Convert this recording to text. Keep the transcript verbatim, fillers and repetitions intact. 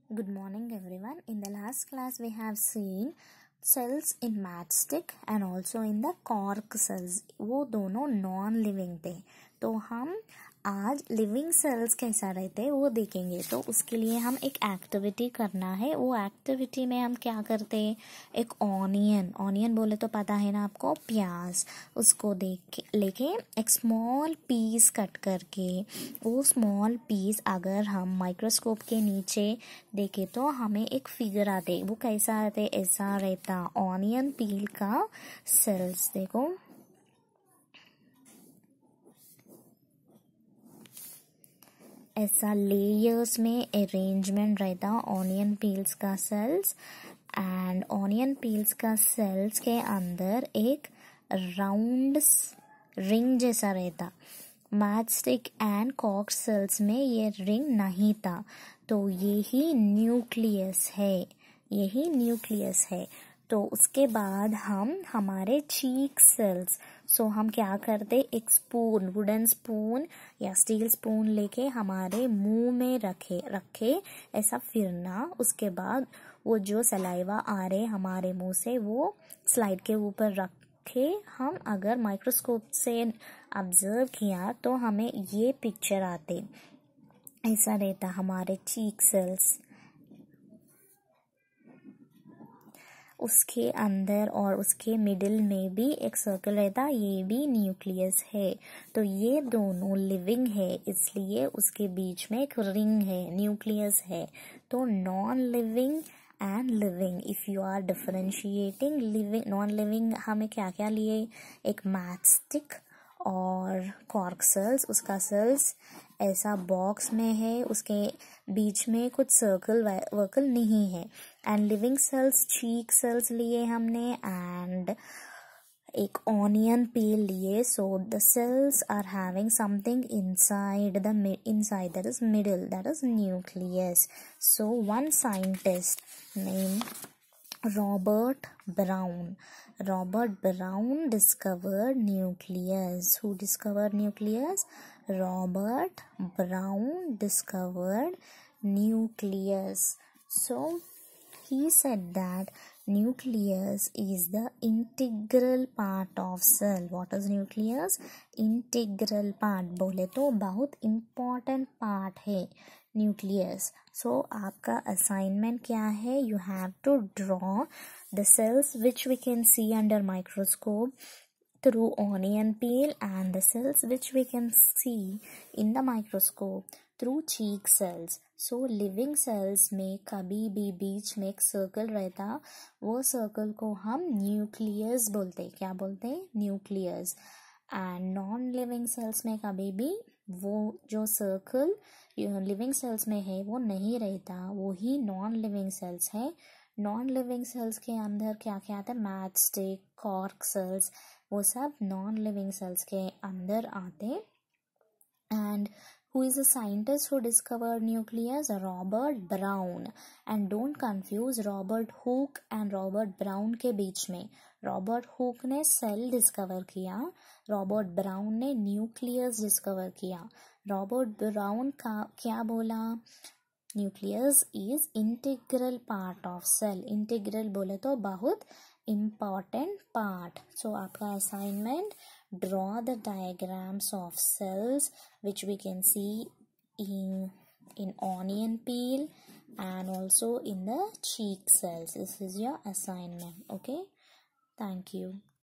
Good morning everyone. In the last class we have seen cells in matchstick and also in the cork cells. वो दोनों non living थे, तो हम आज living cells कैसा रहते हैं वो देखेंगे। तो उसके लिए हम एक एक्टिविटी करना है। वो एक्टिविटी में हम क्या करते हैं, एक ऑनियन ऑनियन बोले तो पता है ना आपको, प्याज, उसको देख के लेके एक स्मॉल पीस कट करके वो स्मॉल पीस अगर हम माइक्रोस्कोप के नीचे देखे तो हमें एक फिगर आते। वो कैसा आते, ऐसा रहता ऑनियन पील का सेल्स। देखो ऐसा लेयर्स में अरेंजमेंट रहता ऑनियन पील्स का सेल्स। एंड ऑनियन पील्स का सेल्स के अंदर एक राउंड रिंग जैसा रहता। मैचस्टिक एंड कॉर्क सेल्स में ये रिंग नहीं था, तो यही न्यूक्लियस है, यही न्यूक्लियस है। तो उसके बाद हम हमारे चीक सेल्स, सो हम क्या करते, एक स्पून, वुडन स्पून या स्टील स्पून लेके हमारे मुंह में रखे रखे ऐसा फिरना। उसके बाद वो जो सलाइवा आ रहे हमारे मुंह से वो स्लाइड के ऊपर रखे हम अगर माइक्रोस्कोप से ऑब्जर्व किया तो हमें ये पिक्चर आते। ऐसा रहता हमारे चीक सेल्स। उसके अंदर और उसके मिडिल में भी एक सर्कल रहता, ये भी न्यूक्लियस है। तो ये दोनों लिविंग है, इसलिए उसके बीच में एक रिंग है, न्यूक्लियस है। तो non living and living, if you are differentiating living non living, हमें क्या क्या लिए, एक मैचस्टिक और कॉर्क सेल्स। उसका सेल्स ऐसा बॉक्स में है, उसके बीच में कुछ सर्कल वर्कल नहीं है। And living cells cheek cells लिए हमने एंड एक ऑनियन पील लिए। So the cells are having something inside the inside that is middle, that is nucleus. So one scientist name Robert Brown. Robert Brown discovered nucleus. Who discovered nucleus? Robert Brown discovered nucleus. So he said that nucleus is the integral part of cell. What is nucleus? Integral part बोले तो बहुत important part है nucleus. So आपका assignment क्या है, you have to draw the cells which we can see under microscope through onion peel and the cells which we can see in the microscope through cheek cells. So living cells में कभी भी बीच में एक circle रहता, वो circle को हम nucleus बोलते। क्या बोलते हैं, nucleus. And non living cells में कभी भी वो जो सर्कल लिविंग सेल्स में है वो नहीं रहता, वो ही नॉन लिविंग सेल्स है। नॉन लिविंग सेल्स के अंदर क्या क्या आता है, मैचस्टिक, कॉर्क सेल्स, वो सब नॉन लिविंग सेल्स के अंदर आते। And who is a scientist who discovered nucleus? Robert Brown. And don't confuse Robert Hooke and Robert Brown के बीच में। रॉबर्ट हुक ने सेल डिस्कवर किया, रॉबर्ट ब्राउन ने न्यूक्लियस डिस्कवर किया। रॉबर्ट ब्राउन का क्या बोला, nucleus is integral part of cell. Integral बोले तो बहुत important part. So आपका assignment, draw the diagrams of cells which we can see in in onion peel and also in the cheek cells. This is your assignment. Okay, thank you.